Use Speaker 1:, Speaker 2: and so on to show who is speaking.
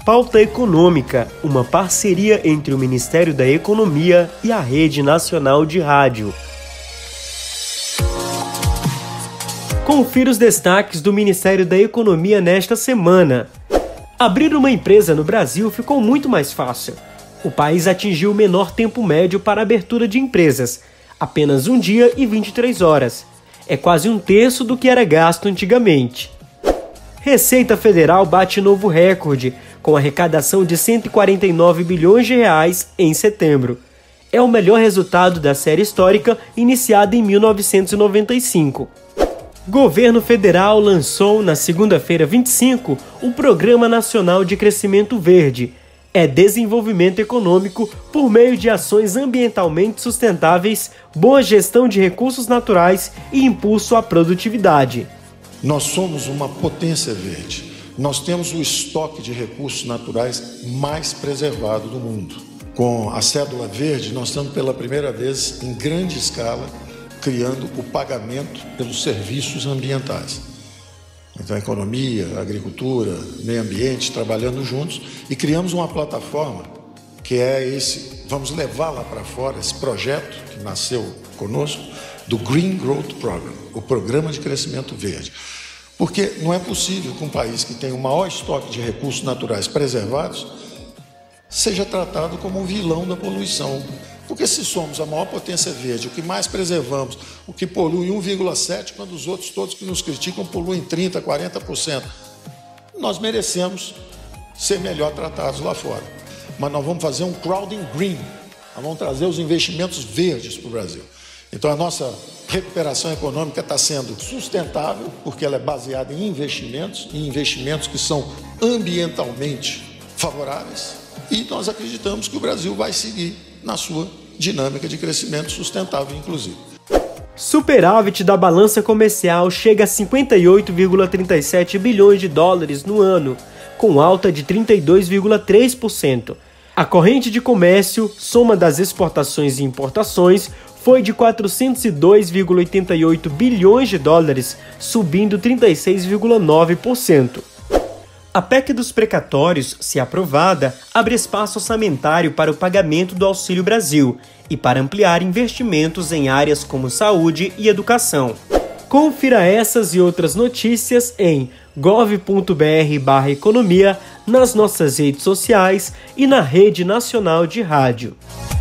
Speaker 1: Pauta Econômica, uma parceria entre o Ministério da Economia e a Rede Nacional de Rádio. Confira os destaques do Ministério da Economia nesta semana. Abrir uma empresa no Brasil ficou muito mais fácil. O país atingiu o menor tempo médio para a abertura de empresas, apenas 1 dia e 23 horas. É quase 1/3 do que era gasto antigamente. Receita Federal bate novo recorde, com arrecadação de 149 bilhões de reais em setembro. É o melhor resultado da série histórica iniciada em 1995. Governo Federal lançou, na segunda-feira 25, o Programa Nacional de Crescimento Verde. É desenvolvimento econômico por meio de ações ambientalmente sustentáveis, boa gestão de recursos naturais e impulso à produtividade.
Speaker 2: Nós somos uma potência verde. Nós temos o estoque de recursos naturais mais preservado do mundo. Com a cédula verde, nós estamos pela primeira vez em grande escala criando o pagamento pelos serviços ambientais. Então, a economia, a agricultura, meio ambiente, trabalhando juntos, e criamos uma plataforma que é vamos levar lá para fora esse projeto que nasceu conosco, do Green Growth Program, o Programa de Crescimento Verde. Porque não é possível que um país que tem o maior estoque de recursos naturais preservados seja tratado como um vilão da poluição. Porque se somos a maior potência verde, o que mais preservamos, o que polui 1,7%, quando os outros todos que nos criticam poluem 30%, 40%, nós merecemos ser melhor tratados lá fora. Mas nós vamos fazer um crowding green, nós vamos trazer os investimentos verdes para o Brasil. Então a nossa recuperação econômica está sendo sustentável, porque ela é baseada em investimentos que são ambientalmente favoráveis, e nós acreditamos que o Brasil vai seguir na sua dinâmica de crescimento sustentável, inclusive.
Speaker 1: Superávit da balança comercial chega a 58,37 bilhões de dólares no ano, com alta de 32,3%. A corrente de comércio, soma das exportações e importações, foi de 402,88 bilhões de dólares, subindo 36,9%. A PEC dos precatórios, se aprovada, abre espaço orçamentário para o pagamento do Auxílio Brasil e para ampliar investimentos em áreas como saúde e educação. Confira essas e outras notícias em gov.br/economia, nas nossas redes sociais e na Rede Nacional de Rádio.